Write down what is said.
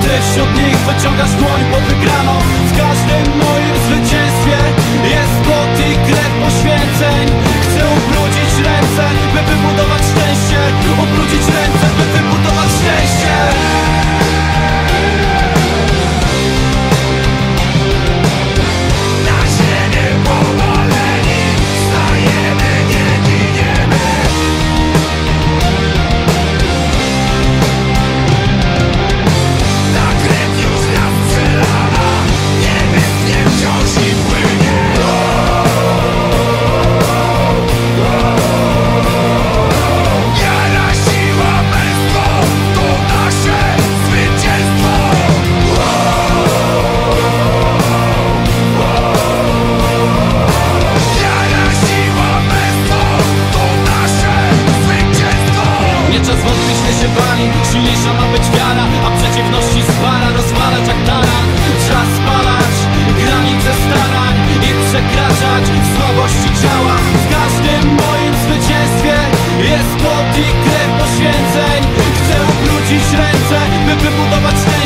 Ty wśród nich wyciągasz dłoń po wygraną. W każdym moim zwycięstwie jest pot i krew poświęceń. Chcę ubrudzić ręce, by wybudować szczęście. Ubrudzić ręce, by wybudować szczęście. Silniejsza ma być wiara, a przeciwności spara, rozwalać jak taran. Czas spalać granice starań i przekraczać w słabości ciała. W każdym moim zwycięstwie jest pot i krew poświęceń. Chcę ubrudzić ręce, by wybudować